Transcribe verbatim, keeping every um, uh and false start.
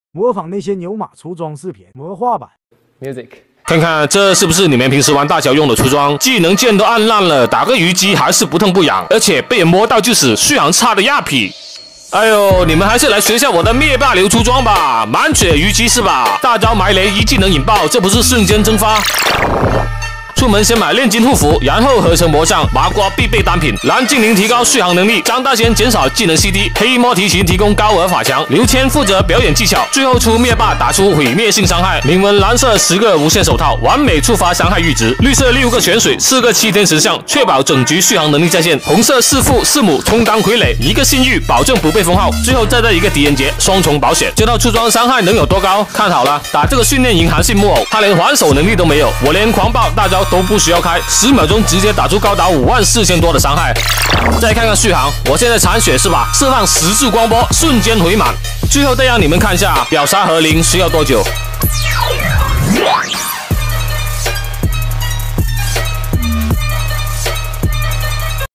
模仿那些牛马出装视频魔化版 music。看看这是不是你们平时玩大小用的出装？技能键都按烂了，打个虞姬还是不痛不痒，而且被人摸到就死，续航差的亚匹。哎呦，你们还是来学下我的灭霸流出装吧，满血虞姬是吧？大招埋雷，一技能引爆，这不是瞬间蒸发？出门先买炼金护符，然后合成魔像，麻瓜必备单品。蓝精灵提高续航能力，张大仙减少技能 C D， 黑魔提琴提供高额法强，刘谦负责表演技巧，最后出灭霸打出毁灭性伤害。铭文蓝色十个无限手套，完美触发伤害阈值。绿色六个泉水，四个七天石像，确保整局续航能力在线。红色弑父弑母，充当傀儡，一个信誉保证不被封号。最后再带一个狄仁杰，双重保险。这套出装伤害能有多高？看好了，打这个训练营韩信木偶，他连还手能力都没有，我连狂暴大招都不需要开。十秒钟直接打出高达五万四千多的伤害。再看看续航，我现在残血是吧？释放十柱光波，瞬间回满。最后再让你们看一下秒杀和零需要多久。